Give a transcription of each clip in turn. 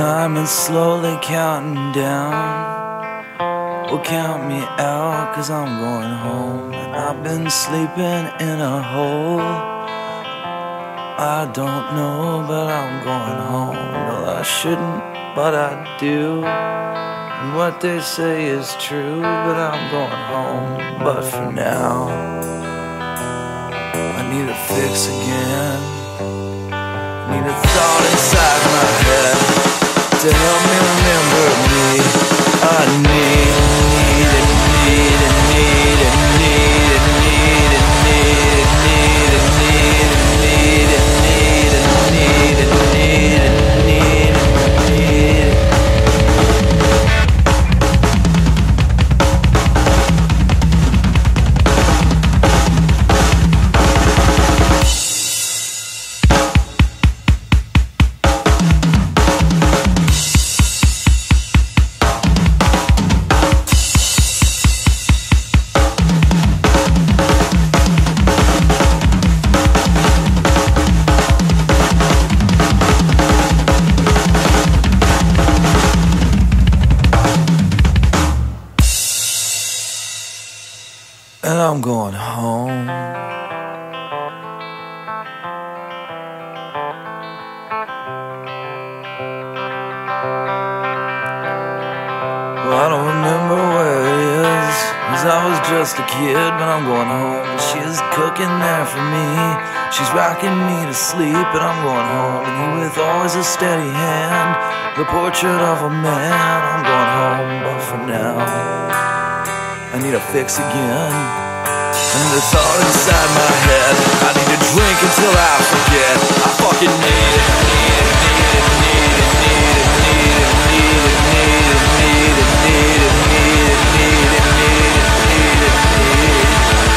time is slowly counting down. Well, count me out, 'cause I'm going home. And I've been sleeping in a hole. I don't know, but I'm going home. Well, I shouldn't, but I do. And what they say is true, but I'm going home. But for now, I need a fix again. I need a thought inside my head to help me remember me. I need and I'm going home. Well, I don't remember where it is, 'cause I was just a kid, but I'm going home. And she's cooking there for me, she's rocking me to sleep, and I'm going home. And he with always a steady hand, the portrait of a man. I'm going home, but for now I need a fix again. I need a thought inside my head. I need to drink until I forget. I fucking need it, need it, need it, need it, need it, need it, need it, need it, need it, need it, need it, need it, need it, need it, need it.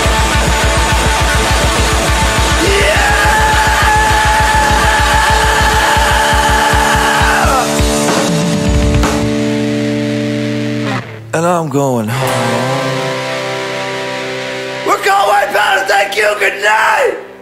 Yeah! And I'm going home. We're going, pal. Thank you. Good night.